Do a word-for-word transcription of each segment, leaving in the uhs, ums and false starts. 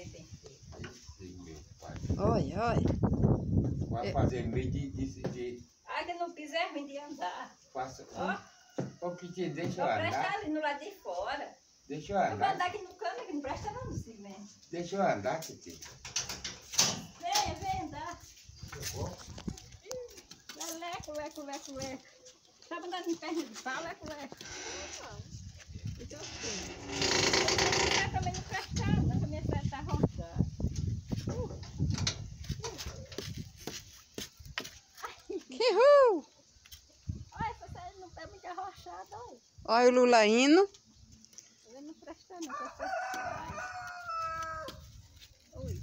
meio bem feito. Esse meu pai. Olha, olha. Vai fazer meio de... de, de Ai, que no piso é ruim de andar. passa, Ó, ô, Pitinho, deixa não eu presta andar. ali no lado de fora. Deixa eu Eu vou andar. andar aqui no cano, que não presta não no cimento. Deixa eu andar, Pitinho. Venha, venha andar. Eu vou. Leco, leco, leco, leco. Sabe andar em perna de pau, leco, leco. Então, assim. Eu também não presta não, que a minha fé tá roçando. Uhul. Olha, essa série não é muito arrochada, olha. Olha o Lula indo. Eu não presta não, que eu presta. Oi.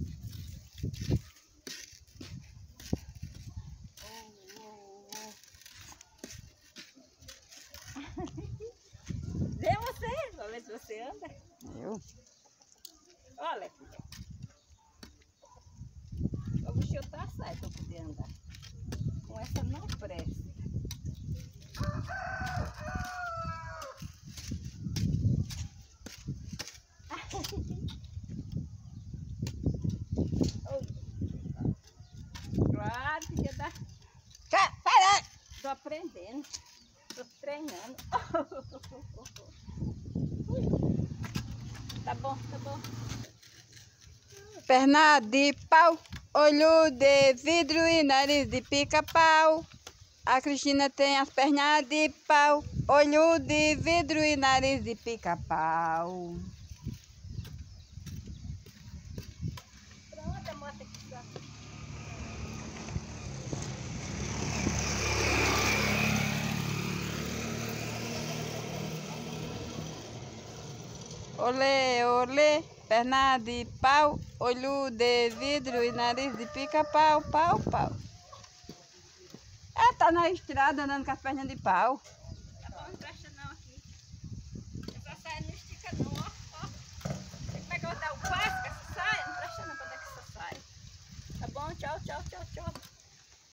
Vê você, vamos ver se você anda. Eu? Olha aqui. O bicho tá certo pra poder andar. Com essa não presta. Claro que ia dar. Para! Tô aprendendo. Tô treinando. Tá bom, tá bom. Perna de pau, olho de vidro e nariz de pica-pau. A Cristina tem as pernas de pau, olho de vidro e nariz de pica-pau. Pronto, mostra aqui só. Olê, olê, perna de pau, olho de vidro e nariz de pica-pau, pau, pau. Ela tá na estrada andando com as pernas de pau. Tá bom, não presta não aqui. Essa saia não estica não, ó, ó. Tem que pegar o passo com essa saia, não presta não pra dar com essa saia. Tá bom, tchau, tchau, tchau, tchau.